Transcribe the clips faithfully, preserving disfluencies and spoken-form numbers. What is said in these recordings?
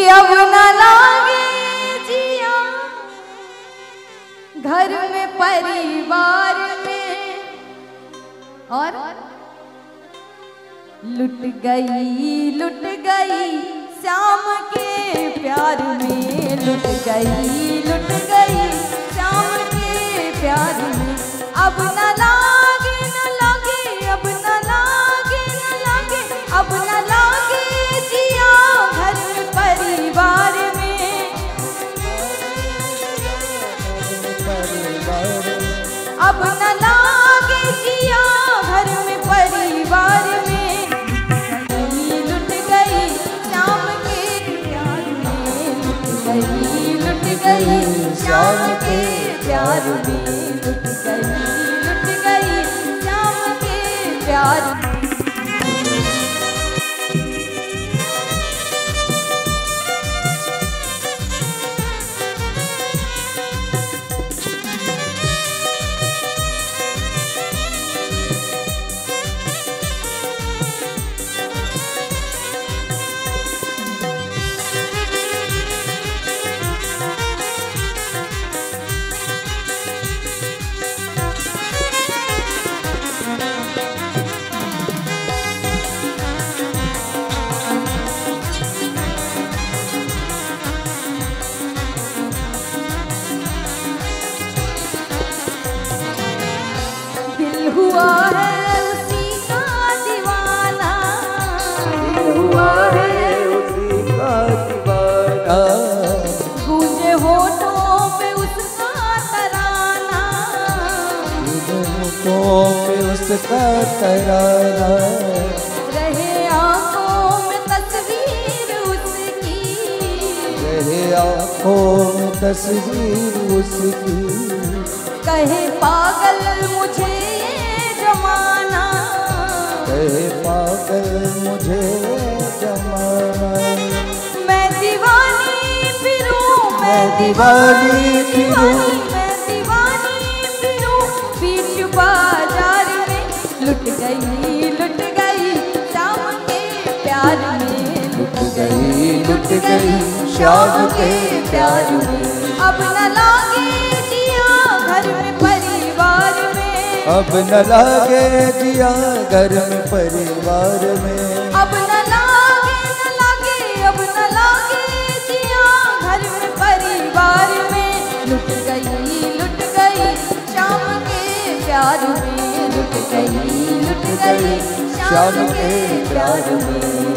अब न लागे जिया घर में परिवार में, और लुट गई लुट गई श्याम के प्यार में, लुट गई लुट गई श्याम के प्यार में। अब न लागे न लागे अब न लागे न लागे अब न लागे जिया घर में परिवार में, अब न लागे जिया घर में परिवार में। लुट गई श्याम के प्यार में, लुट गई लुट गई श्याम के प्यार में, लुट गई लुट गई श्याम के प्यार में। हुआ है उसी का दीवाना, हुआ है उसी का दीवाना, गूंजे होठों पे उसका तराना, गूंजे होठों पे उसका तराना, रहे आंखों में तस्वीर उसकी, रहे आंखों में तस्वीर उसकी, कहे पागल मुझे जमाना, कहे पागल मुझे जमाना, मैं दीवानी फिरूं मैं दीवानी फिरूं, मैं दीवानी फिरूं बीच बाजार में। लुट गई लुट गई श्याम के प्यार में, लुट गई लुट गई श्याम के प्यार में। अब न लागे जिया घर में परिवार में, अब न लागे जिया घर में परिवार में, अब न लागे न लागे अब न लागे जिया घर में परिवार में। लुट गई लुट गई श्याम के प्यार में, लुट गई लुट गई श्याम के प्यार में।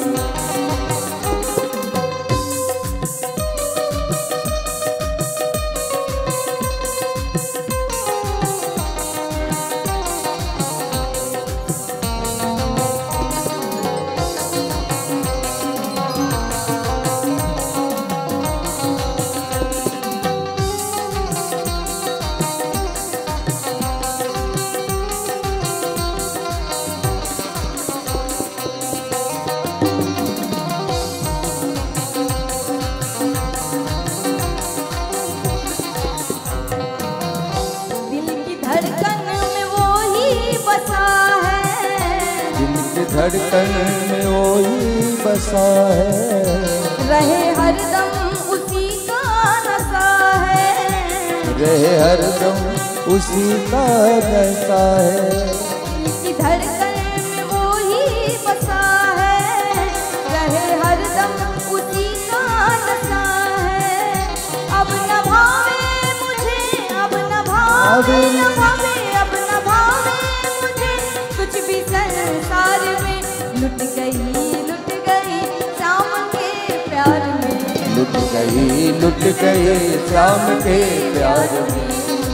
धड़कन में वो ही बसा है, रहे हरदम उसी का नशा है, रहे हरदम उसी का नशा है, इसी धड़कन में वो ही बसा है, रहे हरदम उसी का नशा है। अब न भावे मुझे अब न भावे न भावे अब न भावे मुझे कुछ भी संसार में। लुट गई लुट गई श्याम के प्यार में, लुट गई लुट गई श्याम के प्यार में,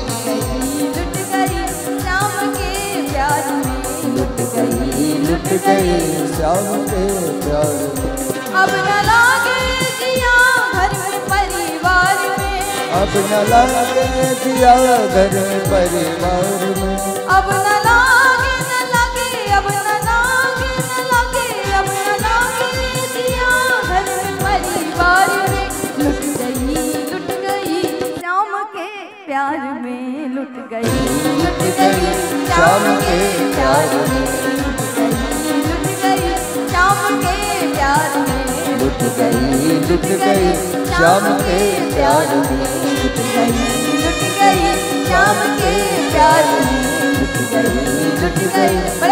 लुट गई श्याम के प्यार में, लुट गई लुट गई श्याम के प्यार में। अब न लागे जिया घर में परिवार में, अब न लागे जिया घर में परिवार में, अब न लागे न लागे अब न लागे न लागे अब न लागे जिया घर में परिवार में। लुट गई लुट गई श्याम के प्यार में, लुट गई लुट गई श्याम के प्यार में, लुट गई लुट गई श्याम के प्यार में, लुट गई लुट गई श्याम के प्यार में, लुट गई लुट गई श्याम के प्यार में, लुट गई लुट गई